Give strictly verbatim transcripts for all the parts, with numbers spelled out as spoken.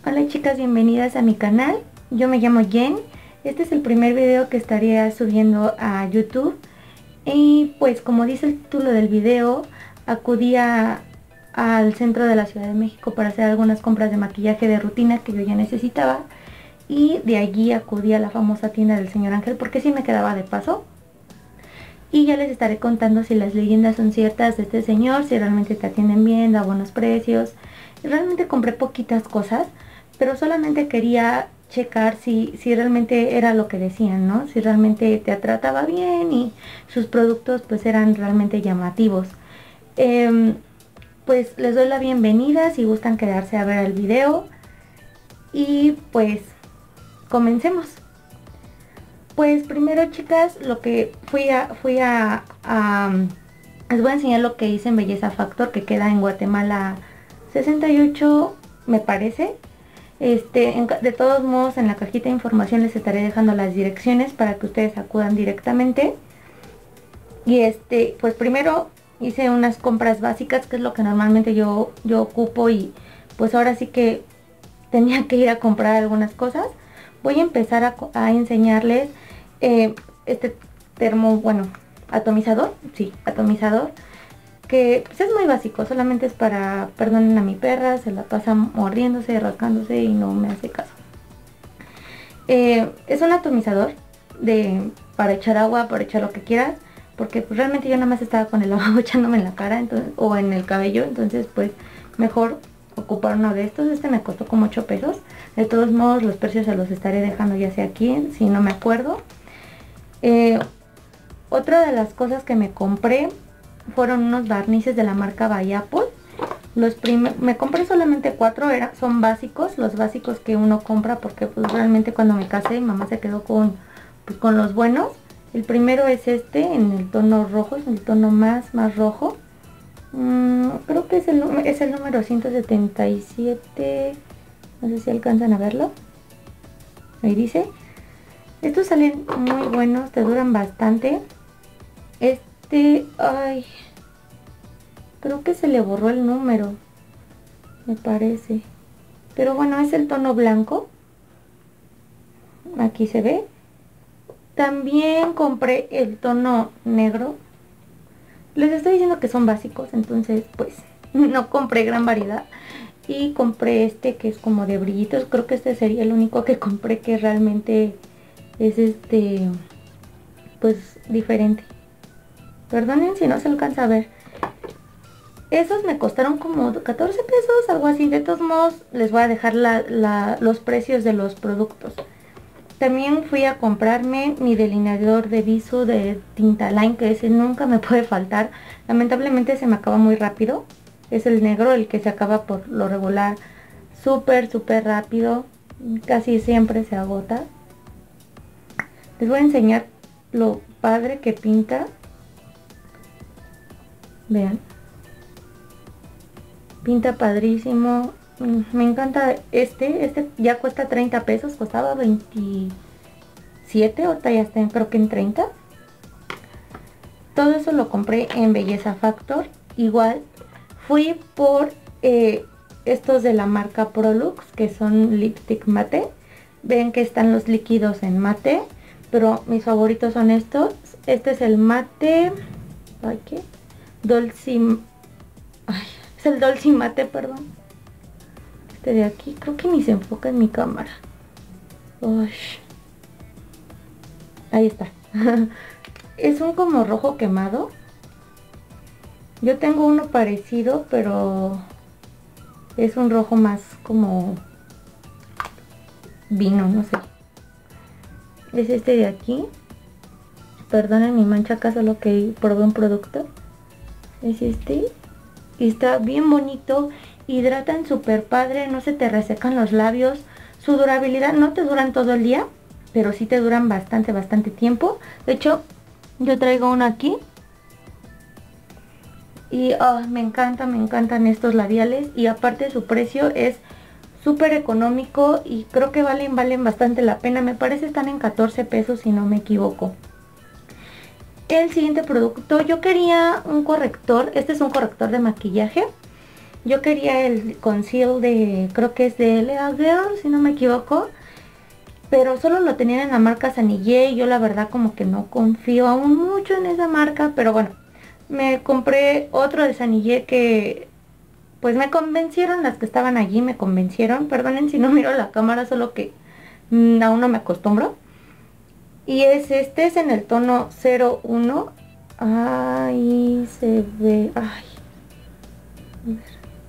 Hola chicas, bienvenidas a mi canal. Yo me llamo Jen. Este es el primer video que estaría subiendo a YouTube. Y pues como dice el título del video, acudí a, al centro de la Ciudad de México para hacer algunas compras de maquillaje de rutina que yo ya necesitaba. Y de allí acudí a la famosa tienda del señor Ángel porque sí me quedaba de paso. Y ya les estaré contando si las leyendas son ciertas de este señor, si realmente te atienden bien, da buenos precios. Realmente compré poquitas cosas, pero solamente quería checar si, si realmente era lo que decían, ¿no? Si realmente te trataba bien y sus productos pues eran realmente llamativos. Eh, pues les doy la bienvenida si gustan quedarse a ver el video. Y pues comencemos. Pues primero chicas, lo que fui a, fui a, a, les voy a enseñar lo que hice en Belleza Factor, que queda en Guatemala sesenta y ocho me parece. Este, en, de todos modos en la cajita de información les estaré dejando las direcciones para que ustedes acudan directamente. Y este, pues primero hice unas compras básicas, que es lo que normalmente yo, yo ocupo, y pues ahora sí que tenía que ir a comprar algunas cosas. Voy a empezar a, a enseñarles eh, este termo, bueno, atomizador, sí, atomizador, que pues, es muy básico, solamente es para, perdonen a mi perra, se la pasa mordiéndose, rascándose y no me hace caso. Eh, es un atomizador de, para echar agua, para echar lo que quieras, porque pues, realmente yo nada más estaba con el lavabo echándome en la cara entonces, o en el cabello, entonces pues mejor ocupar uno de estos. Este me costó como ocho pesos. De todos modos los precios se los estaré dejando ya sea aquí, si no me acuerdo. Eh, otra de las cosas que me compré fueron unos barnices de la marca By Apple. Los me compré solamente cuatro, era, son básicos, los básicos que uno compra porque pues realmente cuando me casé mi mamá se quedó con, pues, con los buenos. El primero es este en el tono rojo, es el tono más, más rojo. Mm, creo que es el, es el número ciento setenta y siete, no sé si alcanzan a verlo. Ahí dice. Estos salen muy buenos, te duran bastante. Este, ay, creo que se le borró el número, me parece. Pero bueno, es el tono blanco. Aquí se ve. También compré el tono negro. Les estoy diciendo que son básicos, entonces pues no compré gran variedad. Y compré este que es como de brillitos. Creo que este sería el único que compré que realmente es este, pues diferente. Perdonen si no se alcanza a ver. Esos me costaron como catorce pesos, algo así. De todos modos les voy a dejar la, la, los precios de los productos. También fui a comprarme mi delineador de viso de tinta Line, que ese nunca me puede faltar. Lamentablemente se me acaba muy rápido. Es el negro, el que se acaba por lo regular súper, súper rápido. Casi siempre se agota. Les voy a enseñar lo padre que pinta. Vean. Pinta padrísimo. Me encanta este. Este ya cuesta treinta pesos. Costaba veintisiete. Ahorita ya está creo que en treinta. Todo eso lo compré en Belleza Factor. Igual fui por eh, estos de la marca Prolux, que son lipstick mate. Ven que están los líquidos en mate, pero mis favoritos son estos. Este es el mate, ay, ¿qué? Dolce, ay, es el Dolce Mate, perdón. Este de aquí, creo que ni se enfoca en mi cámara. Uy. Ahí está. Es un como rojo quemado. Yo tengo uno parecido, pero es un rojo más como vino, no sé. Es este de aquí. Perdonen mi mancha acá, solo que probé un producto. Es este. Y está bien bonito. Hidratan súper padre. No se te resecan los labios. Su durabilidad no te duran todo el día, pero sí te duran bastante, bastante tiempo. De hecho, yo traigo uno aquí. Y oh, me encanta, me encantan estos labiales. Y aparte su precio es súper económico. Y creo que valen, valen bastante la pena. Me parece están en catorce pesos si no me equivoco. El siguiente producto, yo quería un corrector. Este es un corrector de maquillaje. Yo quería el conceal de, creo que es de L A Girl, si no me equivoco. Pero solo lo tenían en la marca Sanillé y yo la verdad como que no confío aún mucho en esa marca. Pero bueno, me compré otro de Sanillé que pues me convencieron, las que estaban allí me convencieron. Perdonen si no miro la cámara, solo que mmm, aún no me acostumbro. Y es este, es en el tono cero uno. Ahí se ve, ay, a ver.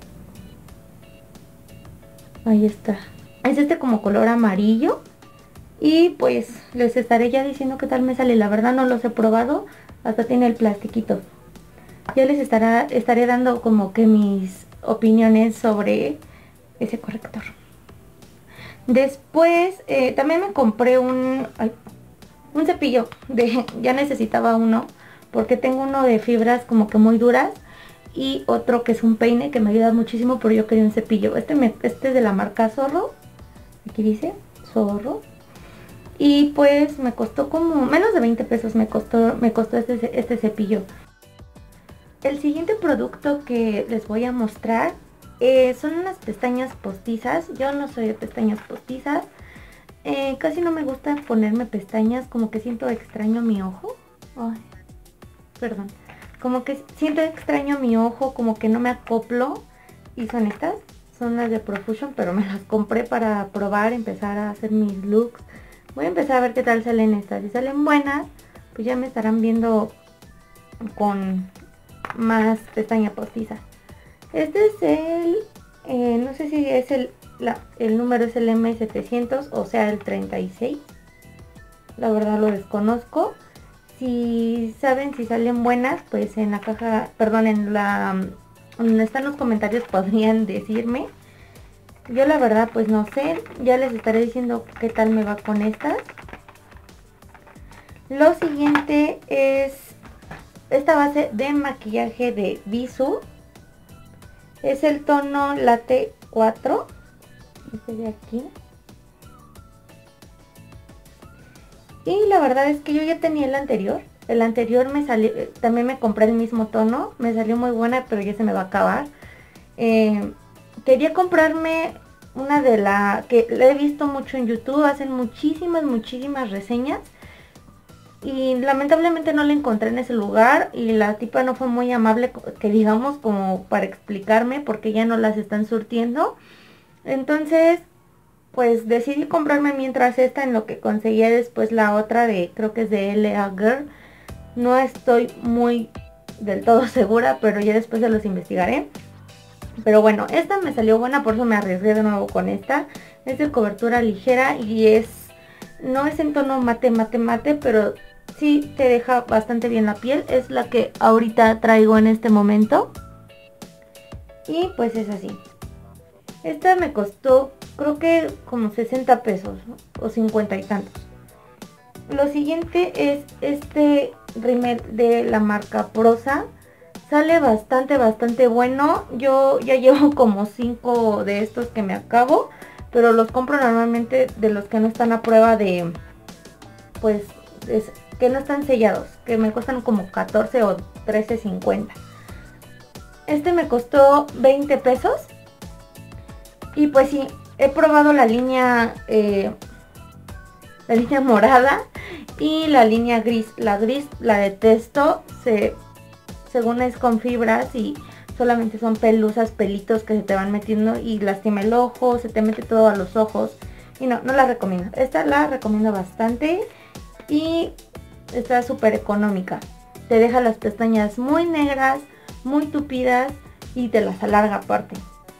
Ahí está. Es este como color amarillo. Y pues les estaré ya diciendo qué tal me sale. La verdad no los he probado. Hasta tiene el plastiquito. Ya les estará, estaré dando como que mis opiniones sobre ese corrector. Después eh, también me compré un, ay, un cepillo. De, ya necesitaba uno. Porque tengo uno de fibras como que muy duras. Y otro que es un peine que me ayuda muchísimo. Pero yo quería un cepillo. Este, me, este es de la marca Zorro. Aquí dice Zorro. Y pues me costó como menos de veinte pesos me costó, me costó este, este cepillo. El siguiente producto que les voy a mostrar eh, son unas pestañas postizas. Yo no soy de pestañas postizas. Eh, casi no me gusta ponerme pestañas, como que siento extraño mi ojo. Ay, perdón. Como que siento extraño mi ojo, como que no me acoplo. Y son estas, son las de Profusion, pero me las compré para probar, empezar a hacer mis looks. Voy a empezar a ver qué tal salen estas. Si salen buenas, pues ya me estarán viendo con más pestaña postiza. Este es el, eh, no sé si es el, la, el número es el M setecientos o sea el treinta y seis. La verdad lo desconozco. Si saben si salen buenas, pues en la caja, perdón, en la, donde están los comentarios podrían decirme. Yo la verdad pues no sé, ya les estaré diciendo qué tal me va con estas. Lo siguiente es esta base de maquillaje de Bisú. Es el tono Latte cuatro. Este de aquí. Y la verdad es que yo ya tenía el anterior. El anterior me salió, también me compré el mismo tono. Me salió muy buena, pero ya se me va a acabar. Eh... Quería comprarme una de la que la he visto mucho en YouTube, hacen muchísimas, muchísimas reseñas. Y lamentablemente no la encontré en ese lugar y la tipa no fue muy amable, que digamos, como para explicarme porque ya no las están surtiendo. Entonces, pues decidí comprarme mientras esta, en lo que conseguía después la otra de, creo que es de L A Girl. No estoy muy del todo segura, pero ya después se los investigaré. Pero bueno, esta me salió buena, por eso me arriesgué de nuevo con esta. Es de cobertura ligera y es, no es en tono mate, mate, mate, pero sí te deja bastante bien la piel. Es la que ahorita traigo en este momento. Y pues es así. Esta me costó, creo que como sesenta pesos, ¿no? O cincuenta y tantos. Lo siguiente es este rímel de la marca Prosa. Sale bastante, bastante bueno. Yo ya llevo como cinco de estos que me acabo. Pero los compro normalmente de los que no están a prueba de... Pues, es, que no están sellados. Que me cuestan como catorce o trece cincuenta. Este me costó veinte pesos. Y pues sí, he probado la línea... Eh, la línea morada. Y la línea gris. La gris la detesto. Se... Según es con fibras y solamente son pelusas, pelitos que se te van metiendo y lastima el ojo, se te mete todo a los ojos. Y no, no la recomiendo. Esta la recomiendo bastante y está súper económica. Te deja las pestañas muy negras, muy tupidas y te las alarga aparte.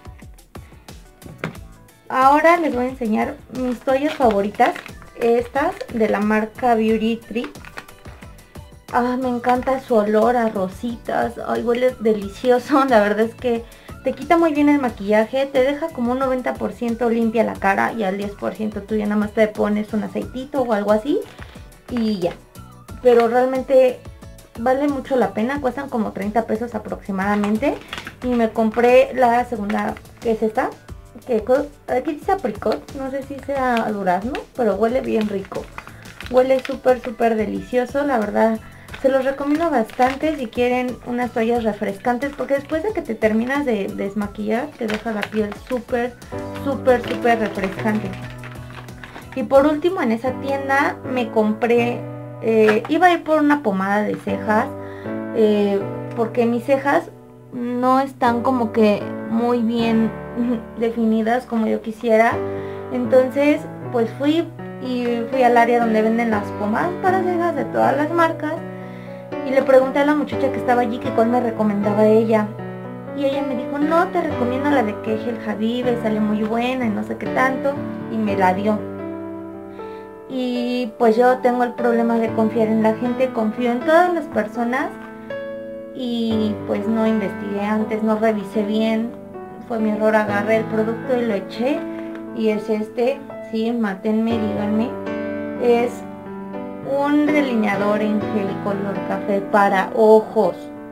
Ahora les voy a enseñar mis toallas favoritas. Estas de la marca Beauty Tree. Ah, me encanta su olor a rositas. Ay, huele delicioso. La verdad es que te quita muy bien el maquillaje. Te deja como un noventa por ciento limpia la cara. Y al diez por ciento tú ya nada más te pones un aceitito o algo así. Y ya. Pero realmente vale mucho la pena. Cuestan como treinta pesos aproximadamente. Y me compré la segunda, que es esta. Que aquí dice apricot. No sé si sea durazno, pero huele bien rico. Huele súper, súper delicioso. La verdad... Se los recomiendo bastante si quieren unas toallas refrescantes, porque después de que te terminas de desmaquillar te deja la piel súper, súper, súper refrescante. Y por último, en esa tienda me compré, eh, iba a ir por una pomada de cejas, eh, porque mis cejas no están como que muy bien definidas como yo quisiera. Entonces pues fui y fui al área donde venden las pomadas para cejas de todas las marcas y le pregunté a la muchacha que estaba allí que cuál me recomendaba ella, y ella me dijo: no, te recomiendo la de Kejel Habibe, sale muy buena y no sé qué tanto, y me la dio. Y pues yo tengo el problema de confiar en la gente, confío en todas las personas y pues no investigué antes, no revisé bien, fue mi error, agarré el producto y lo eché y es este, sí, mátenme, díganme, es un delineador en gel color café para ojos.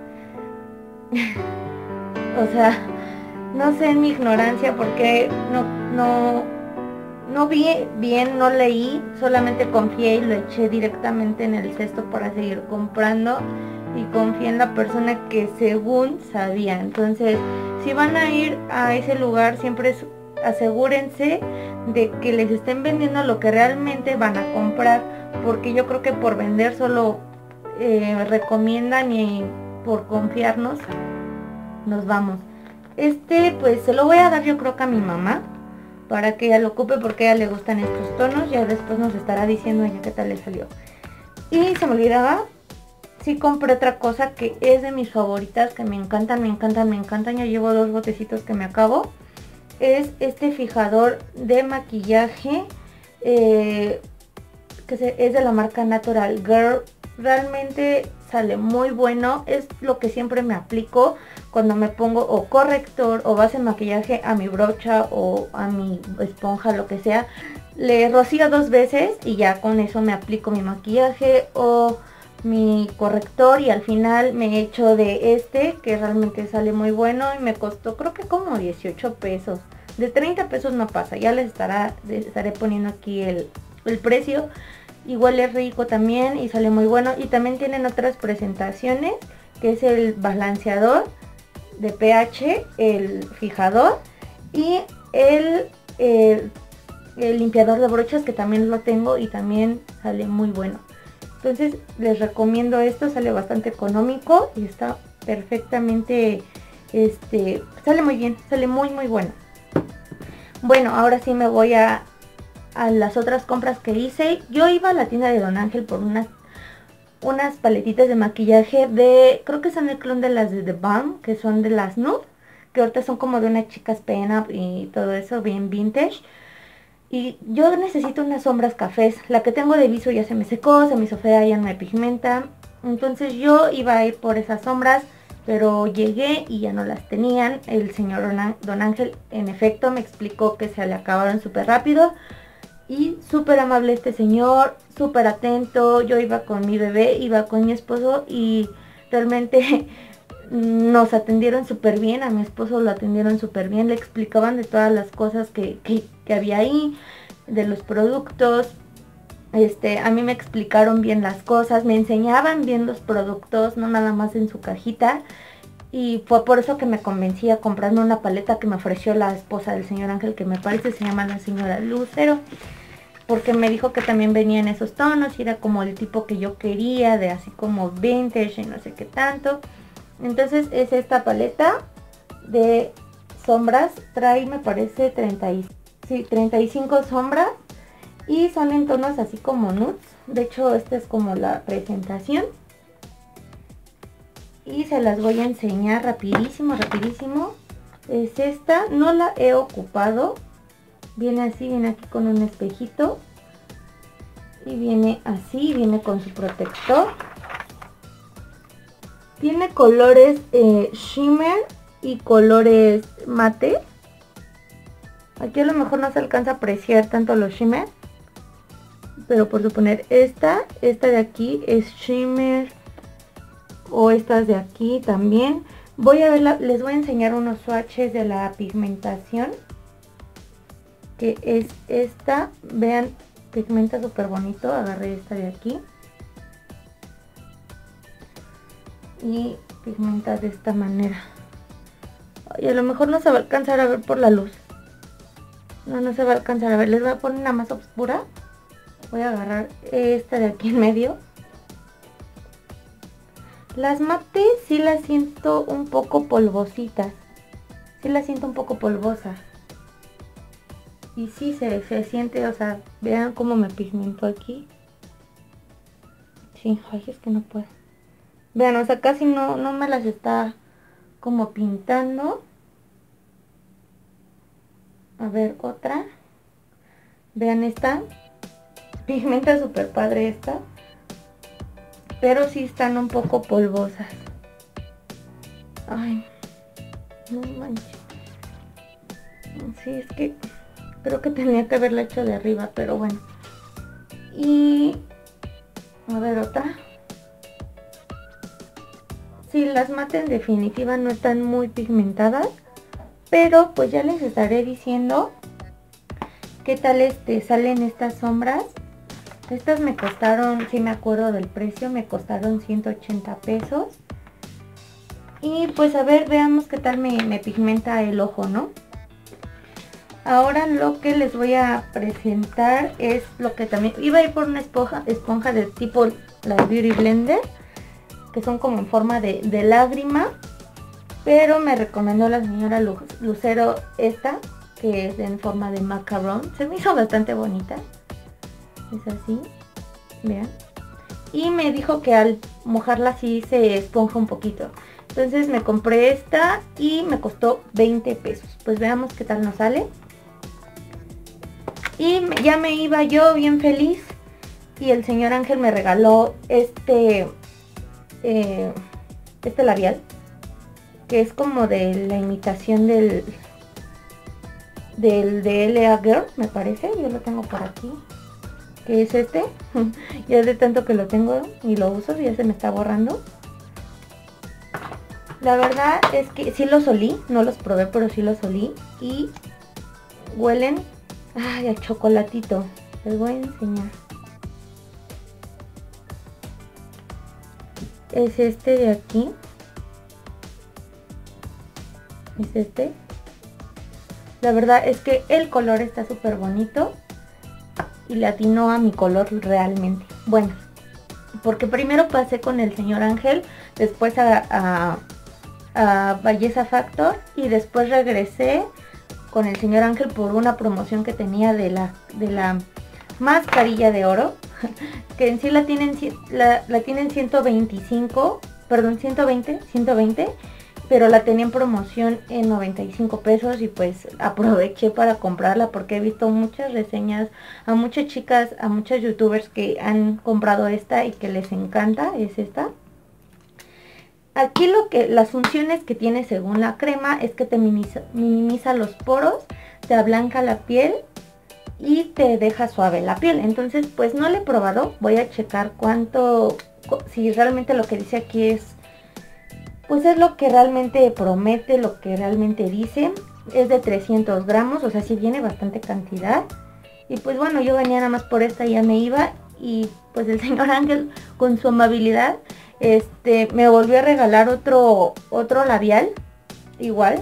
O sea, no sé en mi ignorancia porque no, no, no vi bien, no leí, solamente confié y lo eché directamente en el cesto para seguir comprando y confié en la persona que según sabía. Entonces, si van a ir a ese lugar, siempre asegúrense de que les estén vendiendo lo que realmente van a comprar, porque yo creo que por vender solo eh, recomiendan y por confiarnos nos vamos. Este pues se lo voy a dar yo creo que a mi mamá para que ella lo ocupe, porque a ella le gustan estos tonos. Ya después nos estará diciendo ella qué tal le salió. Y se me olvidaba, sí compré otra cosa que es de mis favoritas, que me encantan, me encantan, me encantan. Ya llevo dos botecitos que me acabo. Es este fijador de maquillaje eh, que se, es de la marca Natural Girl. Realmente sale muy bueno, es lo que siempre me aplico cuando me pongo o corrector o base de maquillaje a mi brocha o a mi esponja, lo que sea. Le rocío dos veces y ya con eso me aplico mi maquillaje o mi corrector, y al final me echo de este que realmente sale muy bueno y me costó creo que como dieciocho pesos. De treinta pesos no pasa, ya les estará, les estaré poniendo aquí el, el precio. Igual es rico también y sale muy bueno. Y también tienen otras presentaciones, que es el balanceador de pH, el fijador y el, el, el limpiador de brochas, que también lo tengo y también sale muy bueno. Entonces les recomiendo esto, sale bastante económico y está perfectamente, este, sale muy bien, sale muy muy bueno. Bueno, ahora sí me voy a a las otras compras que hice. Yo iba a la tienda de Don Ángel por unas unas paletitas de maquillaje de, creo que son el clon de las de The Balm, que son de las Nude, que ahorita son como de unas chicas pen-up y todo eso, bien vintage. Y yo necesito unas sombras cafés. La que tengo de viso ya se me secó, se me hizo fea, ya no me pigmenta. Entonces yo iba a ir por esas sombras, pero llegué y ya no las tenían. El señor Don Ángel en efecto me explicó que se le acabaron súper rápido. Y súper amable este señor, súper atento. Yo iba con mi bebé, iba con mi esposo y realmente nos atendieron súper bien. A mi esposo lo atendieron súper bien, le explicaban de todas las cosas que, que, que había ahí, de los productos. Este, a mí me explicaron bien las cosas, me enseñaban bien los productos, no nada más en su cajita. Y fue por eso que me convencí a comprarme una paleta que me ofreció la esposa del señor Ángel, que me parece se llama la señora Lucero, porque me dijo que también venía en esos tonos y era como el tipo que yo quería, de así como vintage y no sé qué tanto. Entonces es esta paleta de sombras, trae me parece treinta y, sí, treinta y cinco sombras y son en tonos así como nudes. De hecho esta es como la presentación. Y se las voy a enseñar rapidísimo, rapidísimo. Es esta, no la he ocupado. Viene así, viene aquí con un espejito. Y viene así, viene con su protector. Tiene colores eh, shimmer y colores mate. Aquí a lo mejor no se alcanza a apreciar tanto los shimmer, pero por suponer esta, esta de aquí es shimmer. O estas de aquí también. Voy a ver, la, les voy a enseñar unos swatches de la pigmentación, que es esta. Vean, pigmenta súper bonito. Agarré esta de aquí. y pigmenta de esta manera. Y a lo mejor no se va a alcanzar a ver por la luz. No, no se va a alcanzar a ver. Les voy a poner una más oscura. Voy a agarrar esta de aquí en medio. Las mates sí las siento un poco polvositas. Sí las siento un poco polvosas. Y sí se, se siente, o sea, vean cómo me pigmentó aquí. Sí, ay, es que no puedo. Vean, o sea, casi no, no me las está como pintando. A ver, otra. Vean esta. Pigmenta súper padre esta. Pero sí están un poco polvosas. Ay, no manches. Sí, es que creo que tenía que haberla hecho de arriba, pero bueno. Y a ver, otra. Sí, las mate en definitiva no están muy pigmentadas, pero pues ya les estaré diciendo qué tal este salen estas sombras. Estas me costaron, si me acuerdo del precio, me costaron ciento ochenta pesos. Y pues a ver, veamos qué tal me, me pigmenta el ojo, ¿no? Ahora lo que les voy a presentar es lo que también... Iba a ir por una esponja, esponja de tipo la Beauty Blender, que son como en forma de, de lágrima. Pero me recomendó la señora Lucero esta, que es en forma de macarón. Se me hizo bastante bonita. Es así, vean. Y me dijo que al mojarla así se esponja un poquito. Entonces me compré esta y me costó veinte pesos. Pues veamos qué tal nos sale. Y ya me iba yo bien feliz. Y el señor Ángel me regaló este, eh, este labial. Que es como de la imitación del, del de L A Girl, me parece. Yo lo tengo por aquí. Que es este. Ya de tanto que lo tengo y lo uso, ya se me está borrando. La verdad es que sí los olí, no los probé, pero sí los olí. Y huelen, ay, a chocolatito. Les voy a enseñar. Es este de aquí. Es este. La verdad es que el color está súper bonito. Y le atinó a mi color realmente. Bueno, porque primero pasé con el señor Ángel, después a, a, a Belleza Factor y después regresé con el señor Ángel por una promoción que tenía de la, de la mascarilla de oro, que en sí la tienen, la, la tienen ciento veinticinco, perdón, ciento veinte, ciento veinte, pero la tenía en promoción en noventa y cinco pesos y pues aproveché para comprarla porque he visto muchas reseñas a muchas chicas, a muchos youtubers que han comprado esta y que les encanta, es esta. Aquí lo que las funciones que tiene según la crema es que te minimiza, minimiza los poros, te ablanca la piel y te deja suave la piel. Entonces pues no la he probado, voy a checar cuánto, si realmente lo que dice aquí es pues es lo que realmente promete, lo que realmente dice. Es de trescientos gramos, o sea, sí viene bastante cantidad. Y pues bueno, yo venía nada más por esta y ya me iba. Y pues el señor Ángel, con su amabilidad, este, me volvió a regalar otro, otro labial, igual.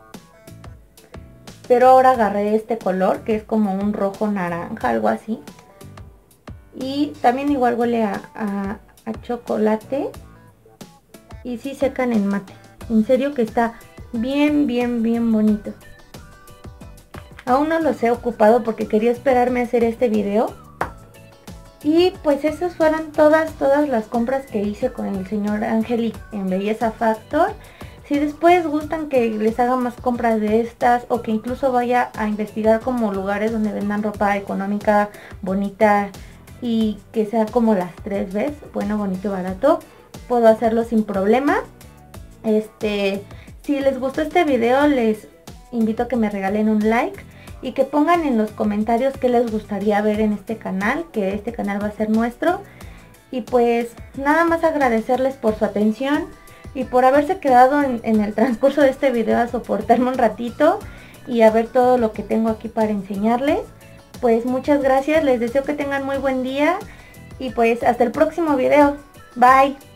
Pero ahora agarré este color, que es como un rojo naranja, algo así. Y también igual huele a, a, a chocolate. Y sí secan en mate. En serio que está bien, bien, bien bonito. Aún no los he ocupado porque quería esperarme a hacer este video. Y pues esas fueron todas, todas las compras que hice con el señor Ángel en Belleza Factor. Si después gustan que les haga más compras de estas o que incluso vaya a investigar como lugares donde vendan ropa económica, bonita y que sea como las tres Bs, bueno, bonito y barato, puedo hacerlo sin problema. Este, si les gustó este video, les invito a que me regalen un like y que pongan en los comentarios qué les gustaría ver en este canal, que este canal va a ser nuestro. Y pues nada más agradecerles por su atención y por haberse quedado en, en el transcurso de este video a soportarme un ratito y a ver todo lo que tengo aquí para enseñarles. Pues muchas gracias, les deseo que tengan muy buen día y pues hasta el próximo video. Bye.